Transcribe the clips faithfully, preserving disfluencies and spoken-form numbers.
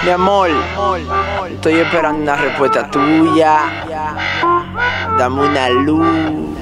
Mi amor, estoy esperando una respuesta tuya. Dame una luz.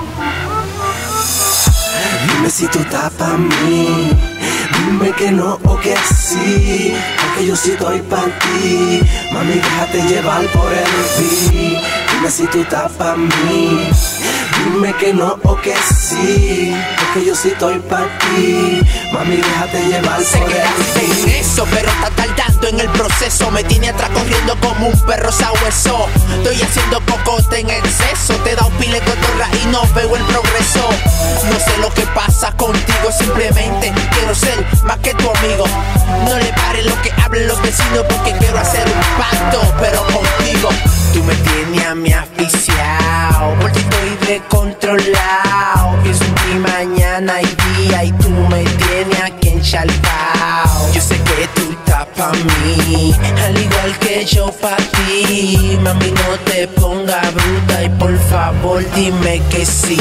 Dime si tú estás pa' mí. Dime que no o que sí, porque yo sí estoy pa' ti. Mami, déjate llevar por el beat. Dime si tú estás pa' mí. Dime que no o que sí, porque yo sí estoy pa' ti. Mami, déjate llevar sé por que el en eso, pero está tardando en el proceso. Me tiene atrás corriendo como un perro sabueso. Estoy haciendo cocote en exceso. Te da un pile cotorra y no veo el progreso. No sé lo que pasa contigo, simplemente quiero ser más que tu amigo. No le pares lo que hablen los vecinos, porque quiero hacer un pacto, pero contigo. Tú me tienes a mí asfixiado, porque estoy descontrolado. Pienso en ti mañana y día y tú me tienes aquí encharcao. Yo sé que tú estás pa' mí, al igual que yo pa' ti. Mami, no te pongas bruta y por favor dime que sí.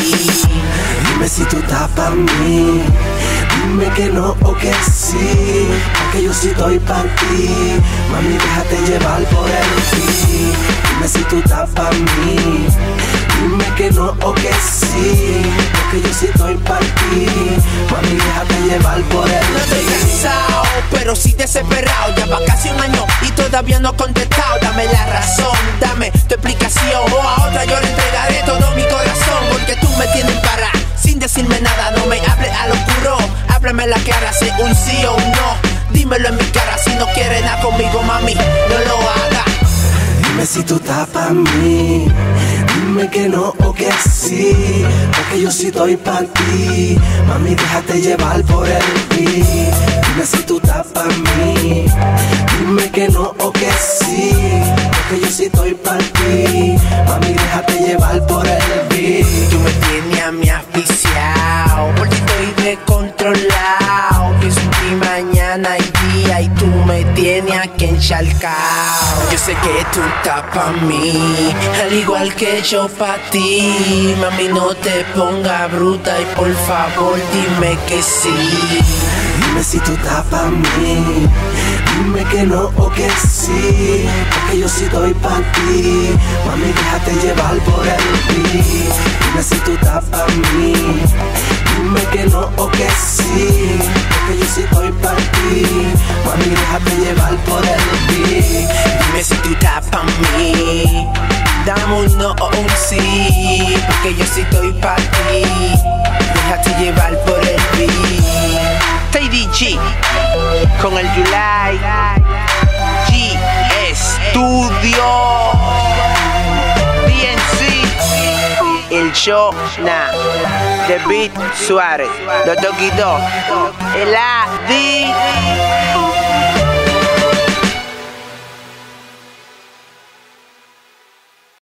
Dime si tú estás pa' mí. Dime que no o que sí, porque yo sí estoy pa' ti. Mami, déjate llevar por el beat. Dime si tú estás pa' mí. Dime que no o que sí, porque yo sí estoy pa' ti. Mami, déjate llevar por el beat. No estoy cansado, pero sí desesperado. Ya va casi un año y todavía no he contestado. Dame la razón, dame tu explicación, o a otra yo le entregaré todo mi corazón. Porque tú me tienes para sin decirme nada. No me hables al oscuro, háblame la cara, sé un sí o un no. Dímelo en mi cara, si no quieres nada conmigo, mami, no lo hagas. Dime si tú estás pa' mí. Dime que no o que sí, porque yo sí estoy pa' ti. Mami, déjate llevar por el beat. Dime si tú estás pa' mí. Dime que no o que sí, porque yo sí estoy pa' ti. Mami, déjate llevar por el beat. Tú me tienes a mí asfixiado, porque estoy descontrolado. Pienso en ti mañana y día y tú me tienes aquí encharcao. Yo sé que tú estás pa' mí, al igual que yo pa' ti. Mami, no te pongas bruta y por favor dime que sí. Dime si tú estás pa' mí. Dime que no o que sí, porque yo sí estoy pa' ti. Mami, déjate llevar por el beat. Dime si tú estás pa' mí. Dime que no o que sí, porque yo sí estoy pa' ti. Mami, déjate llevar por el beat. Dime si tú estás pa' mí. Dame un no o un sí, porque yo sí estoy pa' ti. Déjate llevar por el beat. T D G con el July G Studio D N C, el show na de Beat Suárez, los Doki Do, el A D